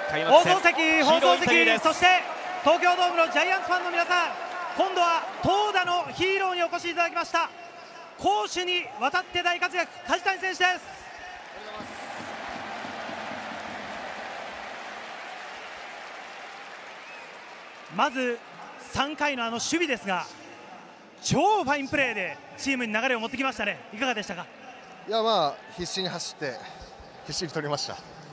放送席、 そして東京ドームのジャイアンツファンの皆さん、今度は投打のヒーローにお越しいただきました。攻守にわたって大活躍、梶谷選手です。まず3回の守備ですが、超ファインプレーでチームに流れを持ってきましたね。いかがでしたか？ いや、必死に走って必死に取りました。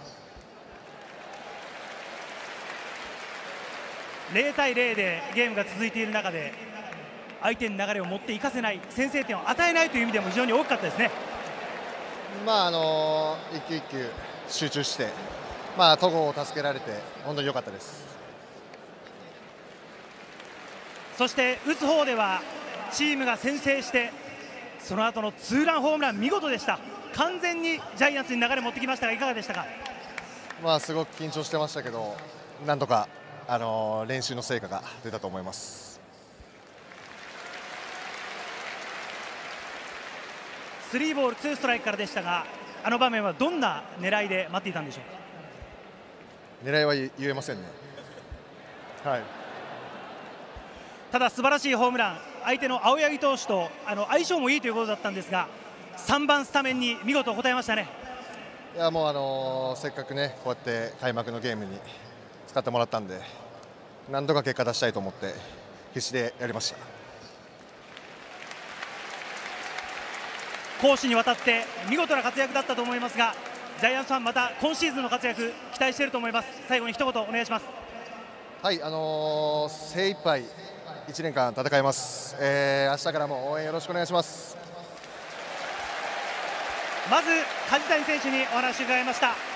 0対0でゲームが続いている中で、相手に流れを持っていかせない、先制点を与えないという意味でも非常に大きかったですね。 一球一球集中して、戸郷を助けられて本当に良かったです。 そして打つ方ではチームが先制して、その後のツーランホームラン見事でした。完全にジャイアンツに流れを持ってきましたが、いかがでしたか？ すごく緊張してましたけど、なんとか練習の成果が出たと思います。 3ボール2ストライクからでしたが、あの場面はどんな狙いで待っていたんでしょうか？ 狙いは言えませんね。はい。 ただ素晴らしいホームラン、相手の青柳投手と相性もいいということだったんですが、3番スタメンに見事応えましたね。 いや、せっかくね、こうやって開幕のゲームに使ってもらったんで、なんとか結果出したいと思って必死でやりました。 攻守にわたって見事な活躍だったと思いますが、ジャイアンツファン、また今シーズンの活躍期待していると思います。最後に一言お願いします。 はい、精一杯1年間戦います。明日からも応援よろしくお願いします。 まず梶谷選手にお話を伺いました。